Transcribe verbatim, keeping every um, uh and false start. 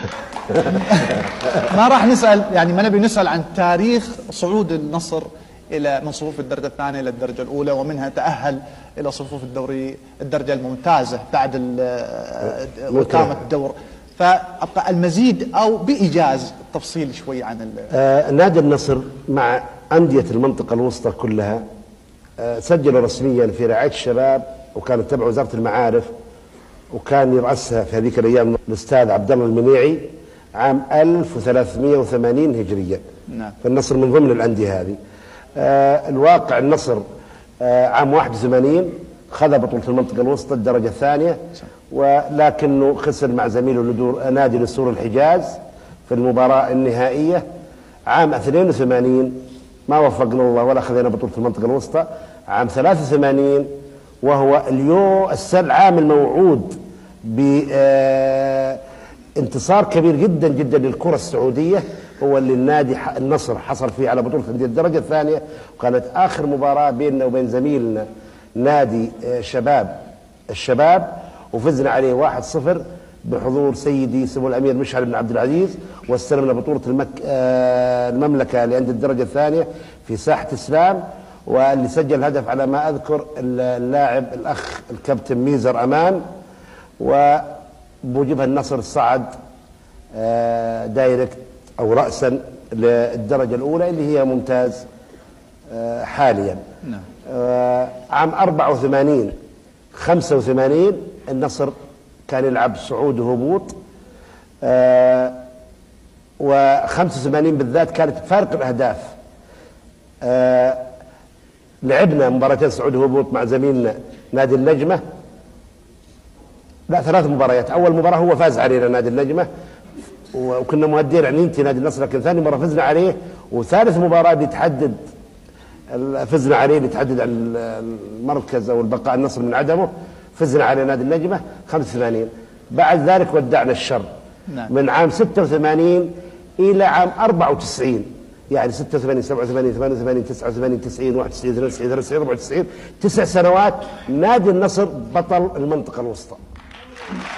ما راح نسأل، يعني ما نبي نسأل عن تاريخ صعود النصر إلى من صفوف الدرجة الثانية إلى الدرجة الأولى، ومنها تأهل إلى صفوف الدوري الدرجة الممتازة بعد إقامة الدور. فأبقى المزيد أو بإيجاز التفصيل شوي عن آه نادي النصر مع أندية المنطقة الوسطى كلها آه سجلوا رسميا في رعاية الشباب، وكانت تبع وزارة المعارف، وكان يرأسها في هذيك الأيام الأستاذ عبد الله المنيعي عام ألف وثلاثمئة وثمانين هجرية. نعم. فالنصر من ضمن الأندية هذه. آه الواقع النصر آه عام واحد وثمانين خذ بطولة المنطقة الوسطى الدرجة الثانية، ولكنه خسر مع زميله ندور نادي نسور الحجاز في المباراة النهائية. عام اثنين وثمانين ما وفقنا الله ولا خذينا بطولة المنطقة الوسطى. عام ثلاثة وثمانين وهو اليوم العام الموعود بانتصار كبير جدا جدا للكرة السعودية، هو اللي النادي النصر حصل فيه على بطولة الدرجة الثانية، وكانت آخر مباراة بيننا وبين زميلنا نادي شباب الشباب، وفزنا عليه واحد صفر بحضور سيدي سمو الأمير مشعل بن عبد العزيز، واستلمنا بطولة المك... المملكة لأندية الدرجة الثانية في ساحة إسلام. واللي سجل الهدف على ما أذكر اللاعب الأخ الكابتن ميزر أمان، وبوجبها النصر صعد دايركت أو رأسا للدرجة الأولى اللي هي ممتاز حاليا. نعم. عام أربعة وثمانين خمسة وثمانين النصر كان يلعب صعود وهبوط، وخمسة وثمانين بالذات كانت فارق الأهداف. لعبنا مباراتين صعود وهبوط مع زميلنا نادي النجمة، لا ثلاث مباريات. أول مباراة هو فاز علينا نادي النجمة وكنا مهدين عن ننتي نادي النصر، لكن ثاني مرة فزنا عليه، وثالث مباراة بيتحدد فزنا عليه لتحدد عن المركز او البقاء النصر من عدمه، فزنا على نادي النجمه خمسة وثمانين. بعد ذلك ودعنا الشر. نعم. من عام ستة وثمانين الى عام أربعة وتسعين، يعني ستة وثمانين سبعة وثمانين ثمانية وثمانين تسعة وثمانين تسعين واحد وتسعين اثنين وتسعين ثلاثة وتسعين أربعة وتسعين تسع سنوات نادي النصر بطل المنطقه الوسطى.